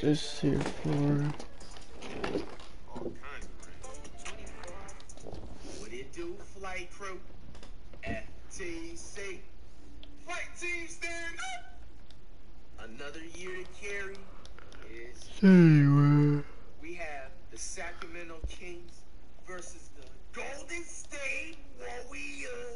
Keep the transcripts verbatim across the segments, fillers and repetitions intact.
this here for? What it do, flight crew? F T C. Flight team stand up. Another year to carry is. Anyway. We have the Sacramento Kings versus the Golden State Warriors.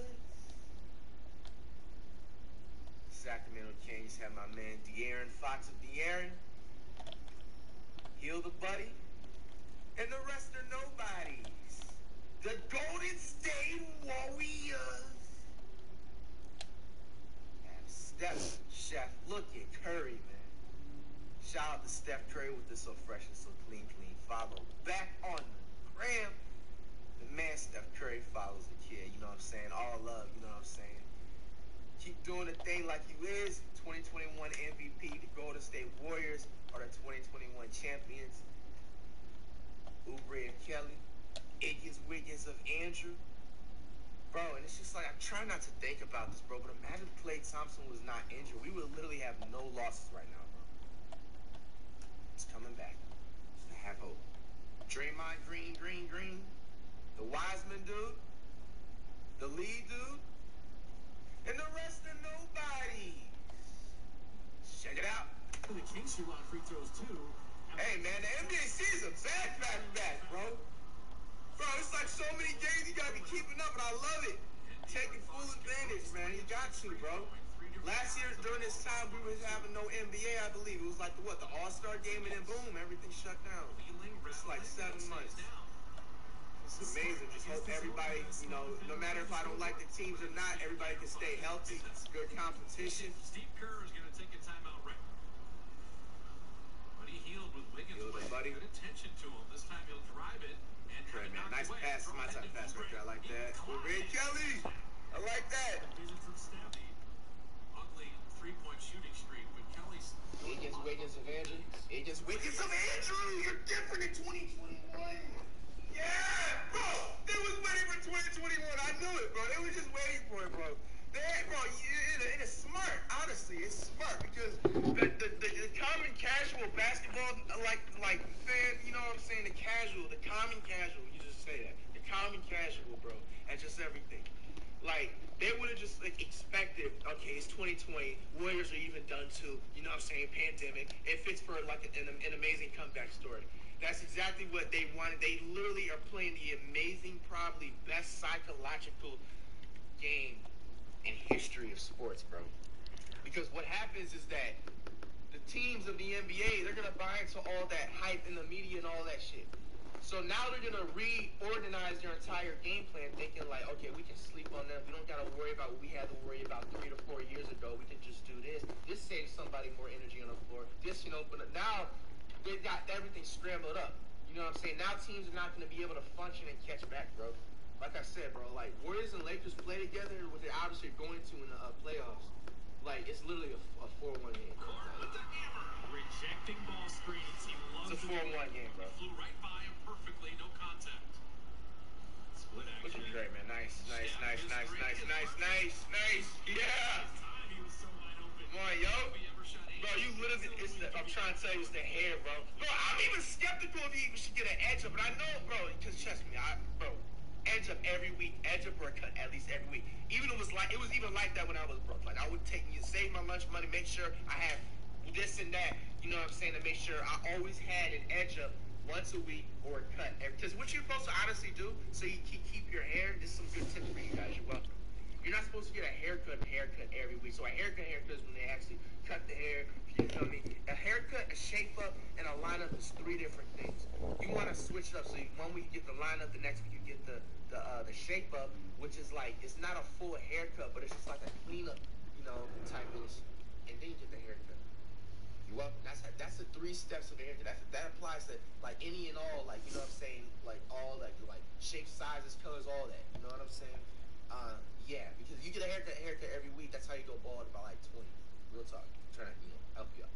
Sacramento Kings have my man De'Aaron Fox of De'Aaron, Heal the Buddy, and the rest are nobodies. The Golden State Warriors have Steph, Chef, look at Curry, man. Shout out to Steph Curry with this so fresh and so clean, clean follow. Back on the gram. The man Steph Curry follows the kid, you know what I'm saying? All love, you know what I'm saying? Keep doing the thing like you is. twenty twenty-one M V P, the Golden State Warriors are the twenty twenty-one champions. Oubre of Kelly, Iggy Wiggins of Andrew. Bro, and it's just like, I'm trying not to think about this, bro, but imagine Klay Thompson was not injured. We would literally have no losses right now, bro. It's coming back. Just have hope. Draymond Green, Green, Green. The Wiseman dude. The lead dude. And the rest are nobody. Check it out. The Kings shoot a lot of free throws too. Hey man, the N B A season back, back, back, bro. Bro, it's like so many games you gotta be keeping up, and I love it. Taking full advantage, man. You got to, bro. Last year during this time, we was having no N B A, I believe. It was like the what, the All-Star game, and then boom, everything shut down. It's like seven months. It's amazing. Just hope everybody, you know, no matter if I don't like the teams or not, everybody can stay healthy. It's good competition. Steve Kerr is going to take a timeout right. But he healed with Wiggins. Healed it, buddy. Good attention to him. This time he'll drive it. And Great, man. Nice away. pass. My type of pass right there. I like that. Ray Kelly. I like that. Ugly three-point shooting streak, but Kelly's. Wiggins, Wiggins of Andrew. Wiggins, Wiggins of Andrew. You're different in twenty twenty-one. Yeah, bro. They was waiting for twenty twenty-one. I knew it, bro. They was just waiting for it, bro. They, bro, it, it, it is smart. Honestly, it's smart because the, the, the, the common casual basketball, like like fan, you know what I'm saying? The casual, the common casual. You just say that. The common casual, bro, and just everything. Like they would have just like expected. Okay, it's twenty twenty. Warriors are even done too. You know what I'm saying? Pandemic. It fits for like an, an amazing comeback story. That's exactly what they wanted. They literally are playing the amazing, probably best psychological game in history of sports, bro. Because what happens is that the teams of the N B A, they're going to buy into all that hype in the media and all that shit. So now they're going to reorganize their entire game plan thinking like, okay, we can sleep on them. We don't got to worry about what we had to worry about three to four years ago. We can just do this. This saves somebody more energy on the floor. This, you know, but now they got everything scrambled up. You know what I'm saying? Now teams are not going to be able to function and catch back, bro. Like I said, bro, like Warriors and Lakers play together, what they're obviously going to in the uh, playoffs. Like it's literally a four one game. With the hammer, rejecting ball screens. He loves it's a four one game, bro. Flew right by him perfectly, no contact. Split action. Looking great, man. Nice, nice, nice, nice, nice, nice, nice, nice. Yeah. Come on, yo. Bro, you literally, it's the, I'm trying to tell you, it's the hair, bro. Bro, I'm even skeptical if he even should get an edge up, but I know, bro, because trust me, I, bro, edge up every week, edge up or a cut at least every week. Even it was like, it was even like that when I was broke. Like, I would take, you save my lunch money, make sure I have this and that, you know what I'm saying, to make sure I always had an edge up once a week or a cut. Because what you're supposed to honestly do, so you keep, keep your hair, this is some good tips for you guys, you're welcome. You're not supposed to get a haircut and haircut every week. So a haircut haircut is when they actually cut the hair. You feel me? A haircut, a shape up, and a lineup is three different things. You want to switch it up. So you, one week you get the lineup, the next week you get the the uh, the shape up, which is like it's not a full haircut, but it's just like a cleanup, you know, type of. And then you get the haircut. You up? That's that's the three steps of the haircut. That's, that applies to like any and all, like you know what I'm saying, like all like like shape, sizes, colors, all that. You know what I'm saying? Uh, yeah, because you get a haircut, a haircut every week. That's how you go bald by like twenty. Real talk. I'm trying to, you know, help you out.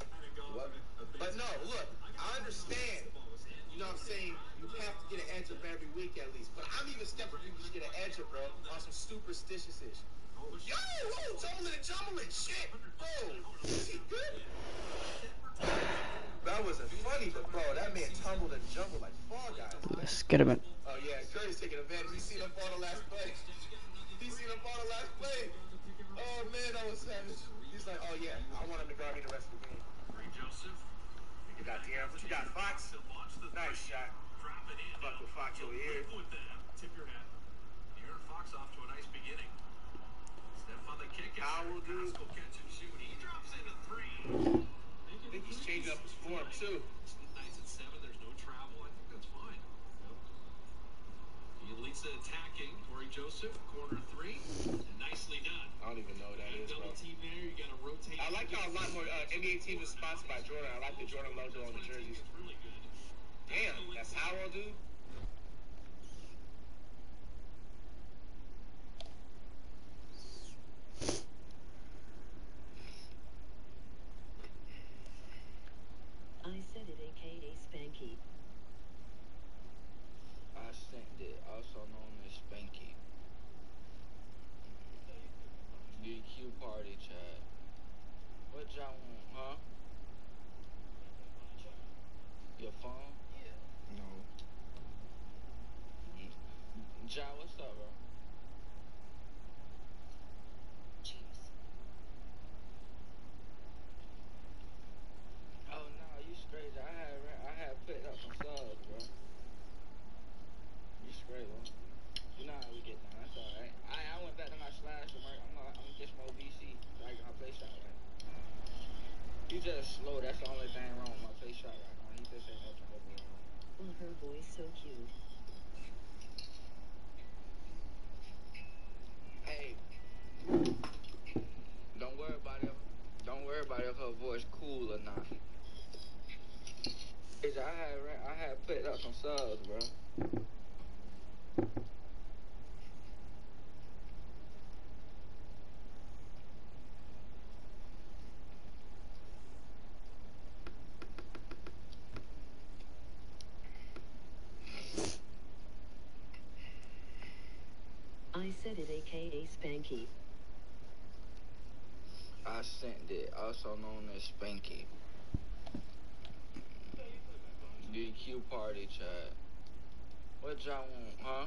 But no, look, I understand. You know what I'm saying? You have to get an edge up every week at least. But I'm even skeptical you can get an edge up, bro, on some superstitious ish. Yo, whoa, tumbling and tumbling, shit. Oh, is he good? That wasn't funny, but bro, that man tumbled and jumbled like Fall Guys. Let's get him in. Oh yeah, Curry's taking advantage. He seen him fall the last play. He seen him fall the last play. Oh man, that was savage. He's like, oh yeah, I want him to guard me the rest of the game. Ray Joseph. You got De'Aaron. What you got, Fox? To launch the Nice shot. drop it in. Fuck with Fox over here. With that, tip your hat. Aaron Fox off to a nice beginning. Steph on the kick. Howell, dude. Pascal catch and shoot. He drops in a three. I think he's changing up his form too. Nice at seven. There's no travel. I think that's fine. He leads the attacking. Corey Joseph, corner three. And nicely done. I don't even know what that is, bro. Double team there. You got to rotate. I like how a lot more uh, N B A teams are sponsored by Jordan. I like the Jordan logo on the jerseys. It's really good. Damn, that's Howell, dude. I said it, aka Spanky. I sent it, also known as Spanky. D Q party chat. What y'all want, huh? Your phone? No. Ja, what's up, bro? Cheers. Oh no, you straight. I had I had put up some subs, bro. You straight, bro. You know how we get down. That's alright. I I went back to my slash and I'm gonna I'm gonna get some more V C. So I can play shot right. You just slow. That's the only thing wrong with my play shot right now. He just ain't open over there. Oh, her voice so cute. Hey, don't worry about it. Don't worry about if her voice cool or not. I had I had put up some subs, bro. I said it, aka Spanky. I sent it, also known as Spanky. D Q party chat. What y'all want, huh?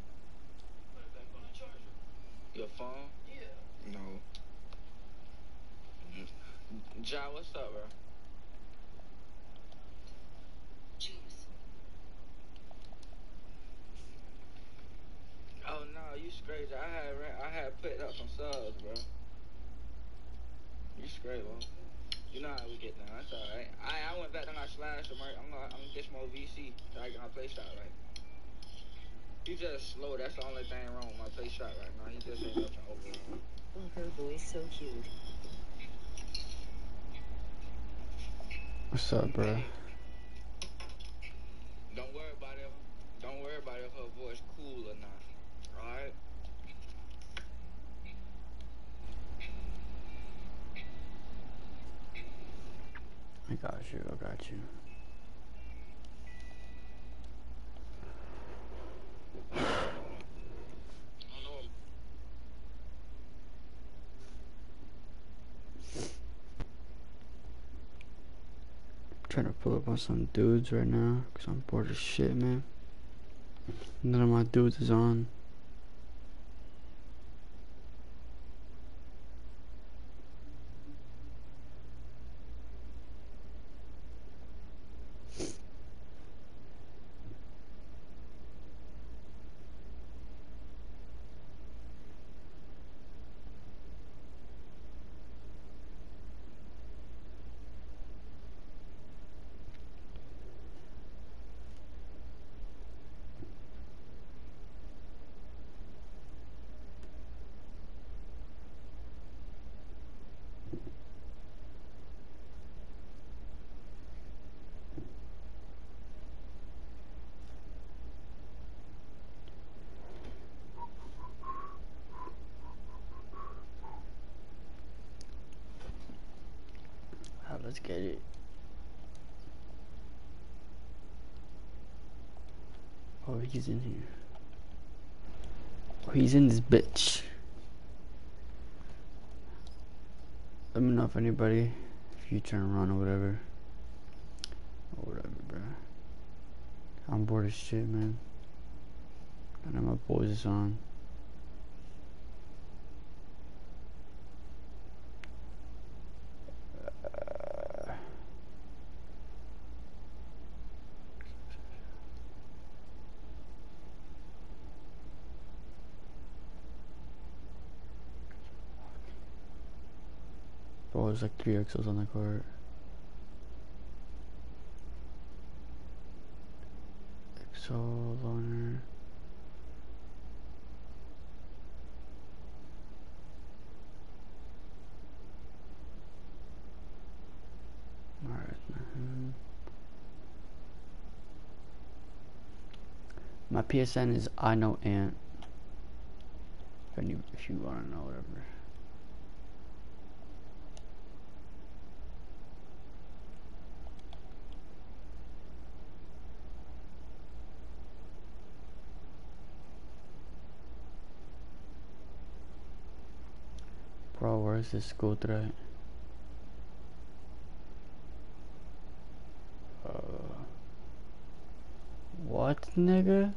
Your phone? Yeah. No. Ja, what's up, bro? Cheers. Oh no, you straight. I had I had put up some subs, bro. You straight, bro. You know how we get down. That's alright. I I went back to my slash. I'm gonna I'm gonna get some more V C. So I can play shot right. You just slow. That's the only thing wrong with my play shot right now. He just ain't up to overall. Oh, her voice so cute. What's up, bro? Don't worry about it. Don't worry about if her voice cool or not. Alright? I got you, I got you. Trying to pull up on some dudes right now, cause I'm bored as shit, man. None of my dudes is on. Let's get it. Oh, he's in here. Oh, he's in this bitch. Let me know if anybody, if you turn around or whatever. I'm bored as shit, man. I know my boys is on. Uh, Bro, there's like three X Os on the cart. X O loner. Alright, man. My P S N is I know Ant. If you if you wanna know, whatever. Bro, where's this school threat? Uh, what, nigga?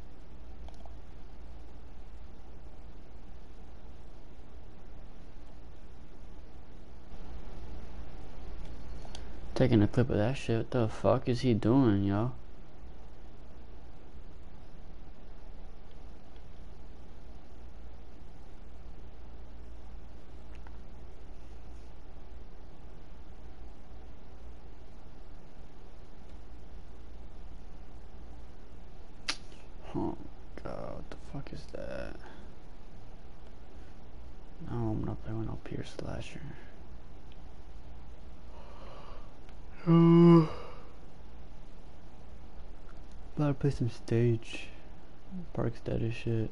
Taking a clip of that shit. What the fuck is he doing, yo? Oh god, what the fuck is that? No, I'm not playing with no Pierce Slasher. About to play some stage. Park's dead as shit.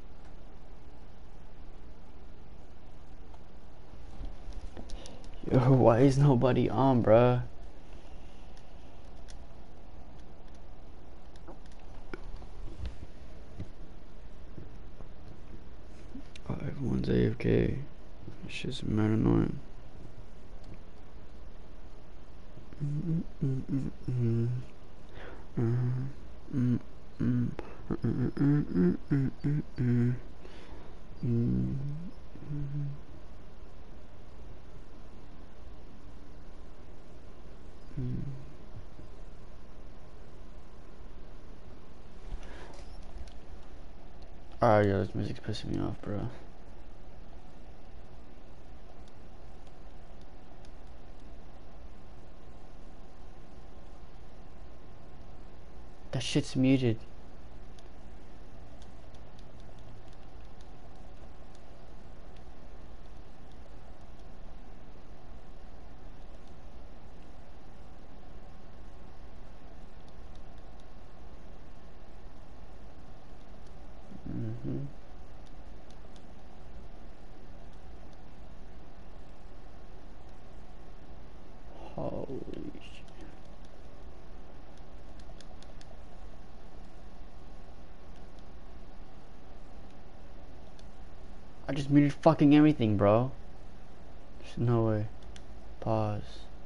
Yo, why is nobody on, bruh? Oh, everyone's A F K. That shit's mad annoying. Mm mm mm mm. Mm mm mm mm mm mm mm mm mm. Alright, yo, this music's pissing me off, bro. That shit's muted. Mm-hmm. Holy shit. I just muted fucking everything, bro. There's no way. Pause.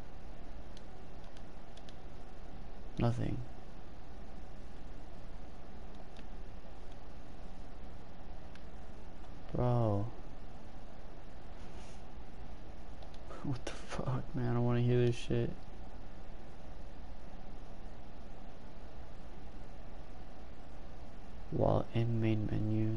Nothing. Bro. What the fuck, man? I don't want to hear this shit. While in main menus.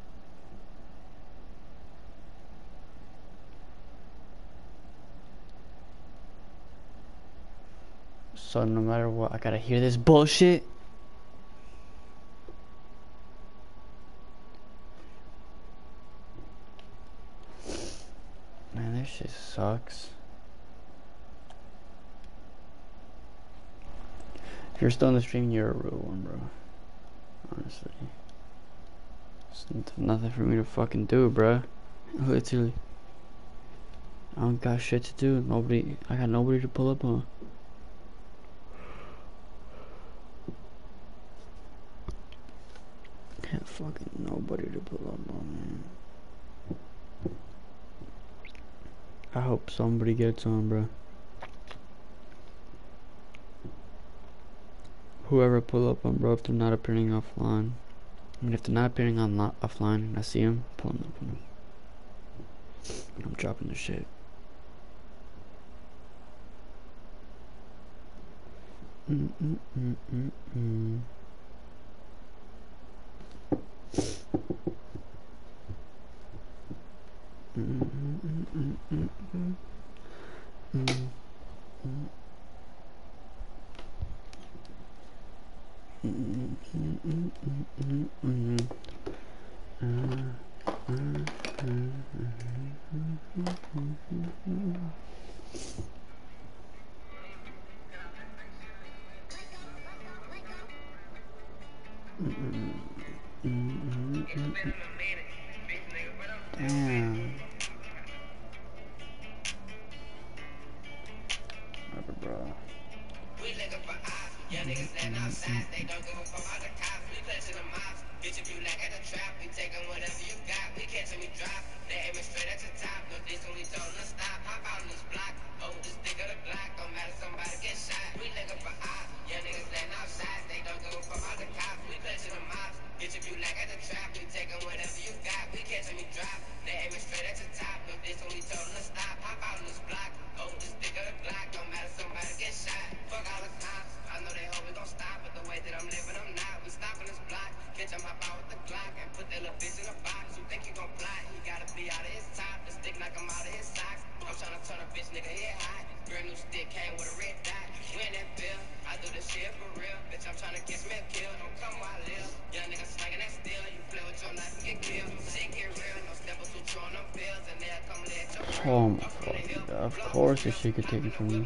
So no matter what, I gotta hear this bullshit. Man, this shit sucks. If you're still in the stream, you're a real one, bro. Honestly. There's nothing for me to fucking do, bro. Literally. I don't got shit to do. Nobody, I got nobody to pull up on. Can't fucking nobody to pull up on, man. I hope somebody gets on, bro. whoever pull up on, bro, if they're not appearing offline. I mean, if they're not appearing on offline and I see them, pulling up on them. I'm dropping the shit. Mm mm mm mm mm. Mm mm mm mm mm mm. Mm mm. Mm mm mm mm mm mm. Uh, uh, uh, uh, uh, Damn. Whatever, bro. We looking for ops. Young niggas letting outside. They don't give a fuck about the cops. We play to the mobs. Bitch, if you lack at the trap, we taking whatever you got. We catch and we drop. They aiming straight at the top. No this when we told them to stop. Hop out on this block. Oh, this dick of the Glock. Don't matter, somebody get shot. We looking for ops. Young niggas letting outside. They don't give a fuck about the cops. We play to the mobs. Bitch, if you lack at the trap, we taking whatever you got. We catch and we drop. They aiming straight at the top. No this when we told them to stop. Hop out on this block. Oh, this dick of the Glock. Don't matter, somebody get shot. Fuck all the cops. I know they hope it don't stop, but the way that I'm living, I'm not. We stopping this block, catch him hop out with the Glock, and put that little bitch in a box. You think you gon' fly? He gotta be out of his top. The stick knock him out of his socks. I'm tryna turn a bitch nigga head high. Brand new stick came with a red dot. We in that bill, I do this shit for real. Bitch, I'm tryna catch me a kill. Don't come while I live. Young nigga slanging that steel. You play with your life and get killed. Shit get real. No step or two on them pills, and they'll come let your Oh my fucking god. Of course this shit could take it from me.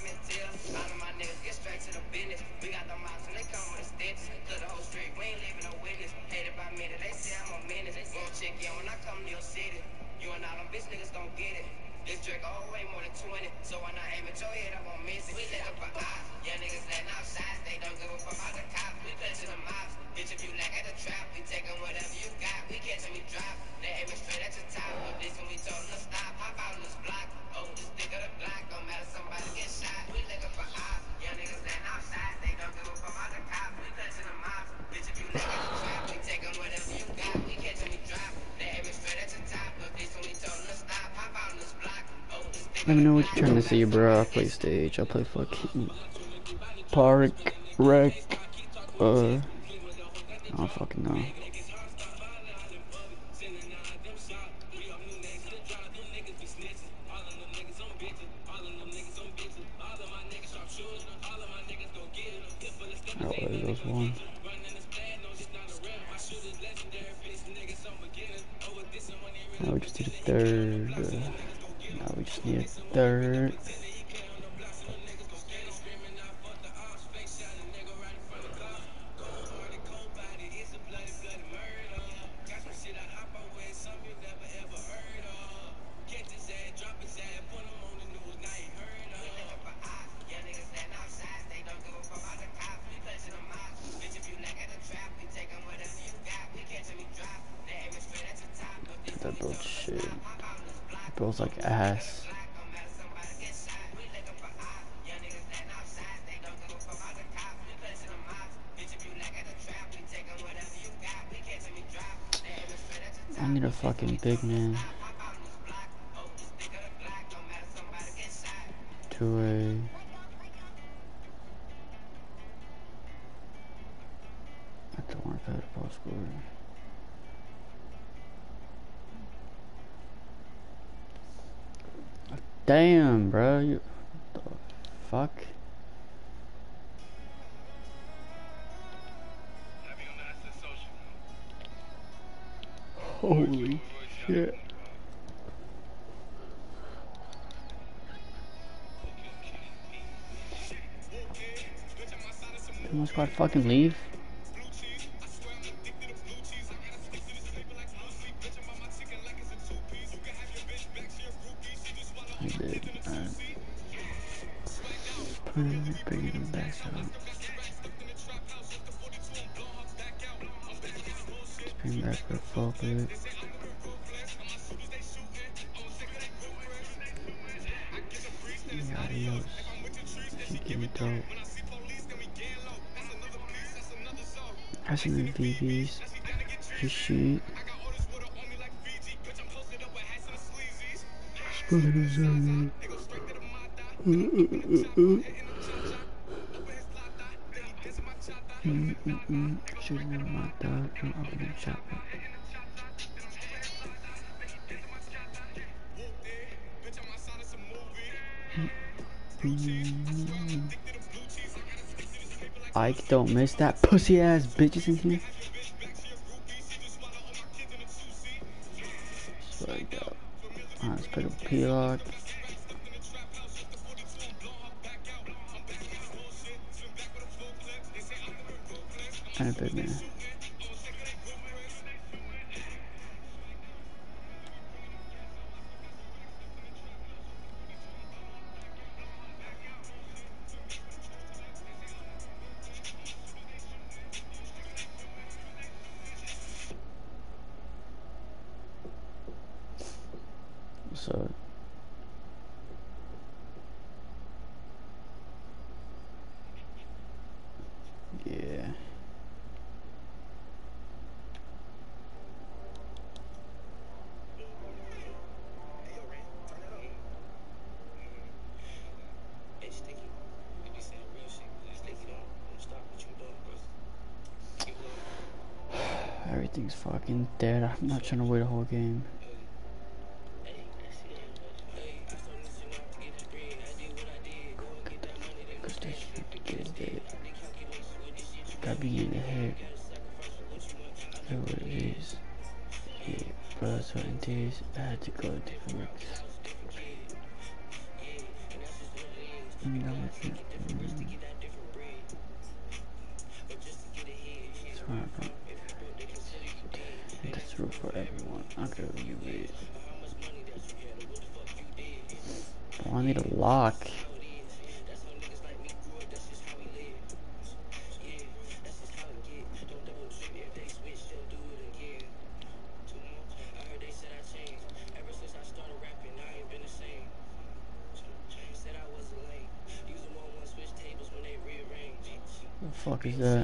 So when I aim at your head, I won't miss it. We let up our eyes. Young niggas letting outside. They don't give a fuck about the cops. We play to the mobs. Bitch, if you lack at the trap, we taking whatever you got. We catch and we drop. They aiming straight at your top. No this when we told them to stop. Hop out on this block. Oh, this dick of the Glock. Don't matter, somebody get shot. We looking for eyes. Young niggas letting outside. They don't give a fuck about the cops. We play to the mobs. Bitch, if you lack at the trap, we taking whatever you got. We catch and we drop. They aiming straight at your top. No this when we told them to stop. Hop out on this block. Oh, this dick Let me know what you're trying to see, bro. I play stage. I play fucking Park, Rec, uh, I don't fucking know. Oh, there goes one. Now we just need a third. Uh, now we just need a third. That build shit. It builds like ass. I need a fucking big man. Two A. I don't want to cut a post score. Damn, bro. You, what the fuck? Holy shit. Did my squad fucking leave? I did. Alright. Bringing them back up. Let's bring back the full bit. Adios. Keep getting dope. Passing the V Bs. His shit. Shooting at my dog and opening shop. Ike, don't miss that pussy ass bitches in here. Like that. Alright, let's pick up P-Lock. And a big man. So yeah. Everything's fucking dead. I'm not trying to wait a whole game. Cause this shit is dead. Gotta be in the head. That's what it is. Yeah, bro, that's what it is. I had to go to work. Mm, that was it. Mm. That's right, bro. That's true for everyone. I could you wait. Oh, I need a lock. What the fuck is that?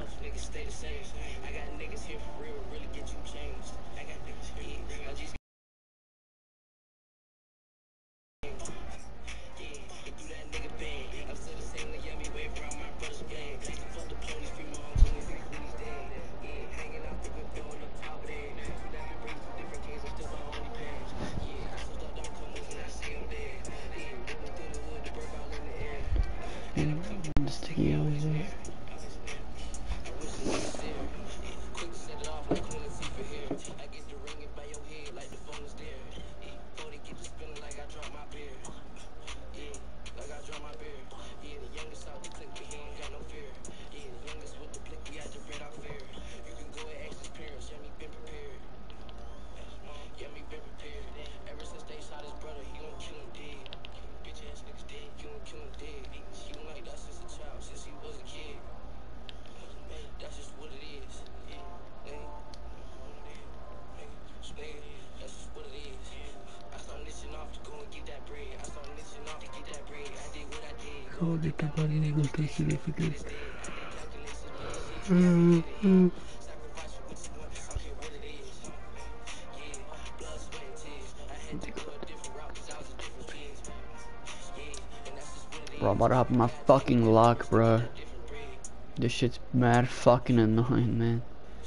The sticky always there. Go get the money and go to significance. Mm-hmm. Bro, I'm about to hop my fucking lock, bro. This shit's mad fucking annoying, man.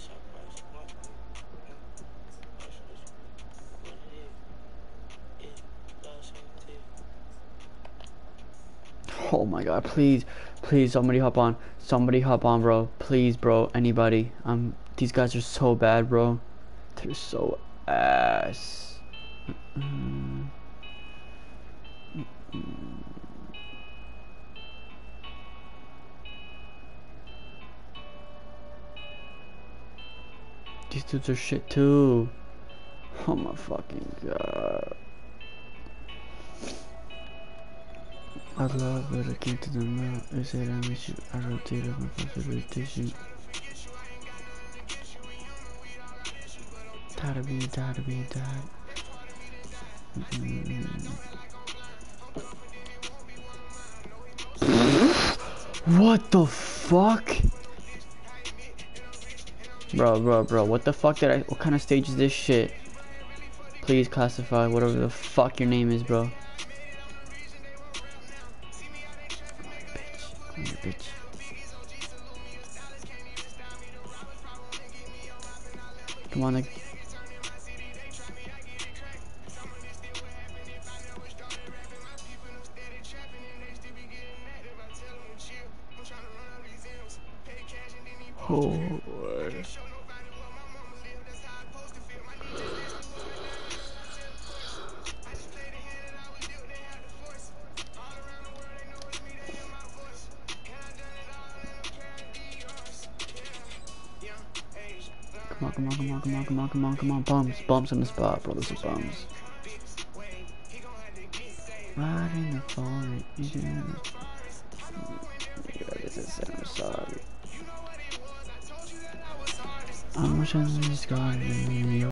Oh my god, please, please, somebody hop on. Somebody hop on, bro. Please, bro, anybody. Um, these guys are so bad, bro. They're so ass. Mm-mm. Mm-mm. These dudes are shit too. Oh my fucking god. I love it, I came to the mouth. I said I miss you, I rotated my first rotation. Tired of being, tired of being tired. Mm-hmm. What the fuck? Bro, bro, bro, what the fuck did I, what kind of stage is this shit? Please classify whatever the fuck your name is, bro. Come here, bitch. Come on, like. Oh, boy. Come on, come on, come on, come on, come on, come on, come on, bums, bums in the spot, bro, this is bums. Right in the forest, yeah. Yeah, this is, I'm sorry. I'm wishing this garden.